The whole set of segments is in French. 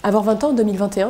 Avoir 20 ans en 2021,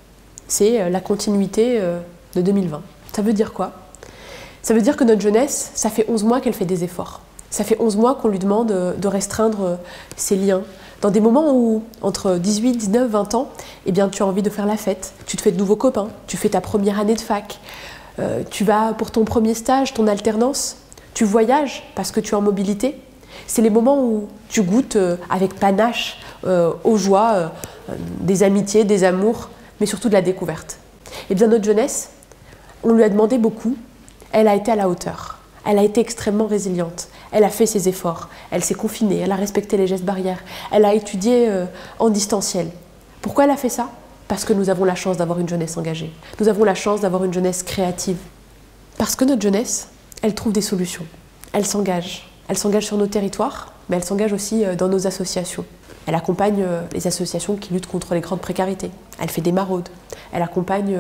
c'est la continuité de 2020. Ça veut dire quoi? Ça veut dire que notre jeunesse, ça fait 11 mois qu'elle fait des efforts. Ça fait 11 mois qu'on lui demande de restreindre ses liens. Dans des moments où, entre 18, 19, 20 ans, eh bien, tu as envie de faire la fête, tu te fais de nouveaux copains, tu fais ta première année de fac, tu vas pour ton premier stage, ton alternance, tu voyages parce que tu es en mobilité. C'est les moments où tu goûtes avec panache aux joies des amitiés, des amours, mais surtout de la découverte. Eh bien, notre jeunesse, on lui a demandé beaucoup, elle a été à la hauteur, elle a été extrêmement résiliente, elle a fait ses efforts, elle s'est confinée, elle a respecté les gestes barrières, elle a étudié en distanciel. Pourquoi elle a fait ça? Parce que nous avons la chance d'avoir une jeunesse engagée, nous avons la chance d'avoir une jeunesse créative. Parce que notre jeunesse, elle trouve des solutions, elle s'engage sur nos territoires, mais elle s'engage aussi dans nos associations. Elle accompagne les associations qui luttent contre les grandes précarités. Elle fait des maraudes. Elle accompagne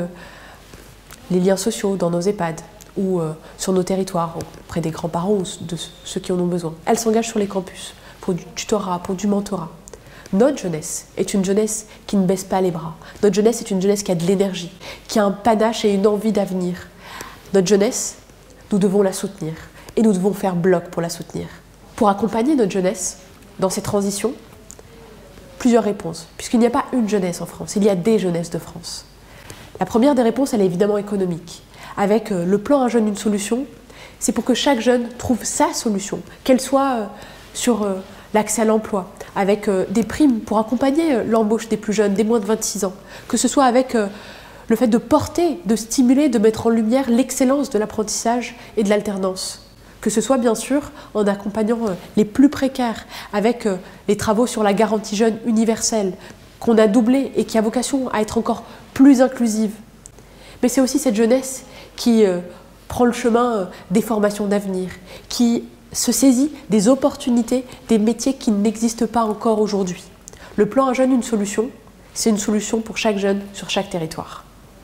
les liens sociaux dans nos EHPAD ou sur nos territoires, auprès des grands-parents ou de ceux qui en ont besoin. Elle s'engage sur les campus pour du tutorat, pour du mentorat. Notre jeunesse est une jeunesse qui ne baisse pas les bras. Notre jeunesse est une jeunesse qui a de l'énergie, qui a un panache et une envie d'avenir. Notre jeunesse, nous devons la soutenir et nous devons faire bloc pour la soutenir. Pour accompagner notre jeunesse dans ces transitions, plusieurs réponses, puisqu'il n'y a pas une jeunesse en France, il y a des jeunesses de France. La première des réponses, elle est évidemment économique. Avec le plan Un jeune, une solution, c'est pour que chaque jeune trouve sa solution, qu'elle soit sur l'accès à l'emploi, avec des primes pour accompagner l'embauche des plus jeunes, des moins de 26 ans, que ce soit avec le fait de porter, de stimuler, de mettre en lumière l'excellence de l'apprentissage et de l'alternance. Que ce soit bien sûr en accompagnant les plus précaires avec les travaux sur la garantie jeune universelle qu'on a doublé et qui a vocation à être encore plus inclusive. Mais c'est aussi cette jeunesse qui prend le chemin des formations d'avenir, qui se saisit des opportunités, des métiers qui n'existent pas encore aujourd'hui. Le plan Un jeune, une solution, c'est une solution pour chaque jeune sur chaque territoire.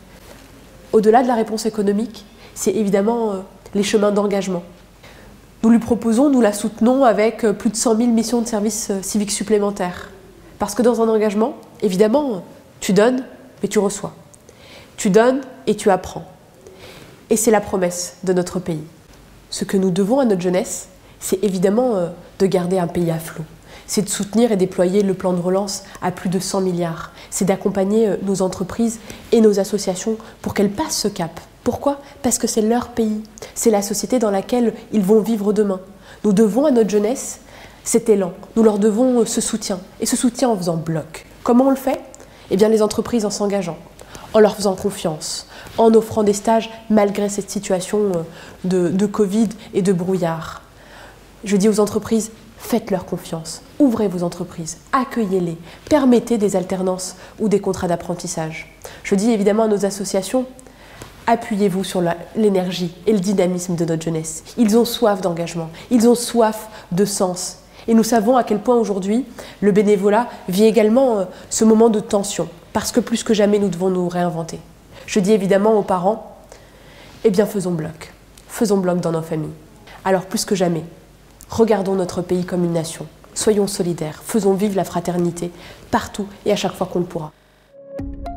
Au-delà de la réponse économique, c'est évidemment les chemins d'engagement. Nous lui proposons, nous la soutenons avec plus de 100 000 missions de service civique supplémentaires. Parce que dans un engagement, évidemment, tu donnes, mais tu reçois. Tu donnes et tu apprends. Et c'est la promesse de notre pays. Ce que nous devons à notre jeunesse, c'est évidemment de garder un pays à flot. C'est de soutenir et déployer le plan de relance à plus de 100 milliards. C'est d'accompagner nos entreprises et nos associations pour qu'elles passent ce cap. Pourquoi? Parce que c'est leur pays, c'est la société dans laquelle ils vont vivre demain. Nous devons à notre jeunesse cet élan, nous leur devons ce soutien, et ce soutien en faisant bloc. Comment on le fait? Eh bien les entreprises en s'engageant, en leur faisant confiance, en offrant des stages malgré cette situation de Covid et de brouillard. Je dis aux entreprises, faites-leur confiance, ouvrez vos entreprises, accueillez-les, permettez des alternances ou des contrats d'apprentissage. Je dis évidemment à nos associations, appuyez-vous sur l'énergie et le dynamisme de notre jeunesse. Ils ont soif d'engagement, ils ont soif de sens. Et nous savons à quel point aujourd'hui, le bénévolat vit également ce moment de tension, parce que plus que jamais, nous devons nous réinventer. Je dis évidemment aux parents, eh bien faisons bloc dans nos familles. Alors plus que jamais, regardons notre pays comme une nation, soyons solidaires, faisons vivre la fraternité partout et à chaque fois qu'on le pourra.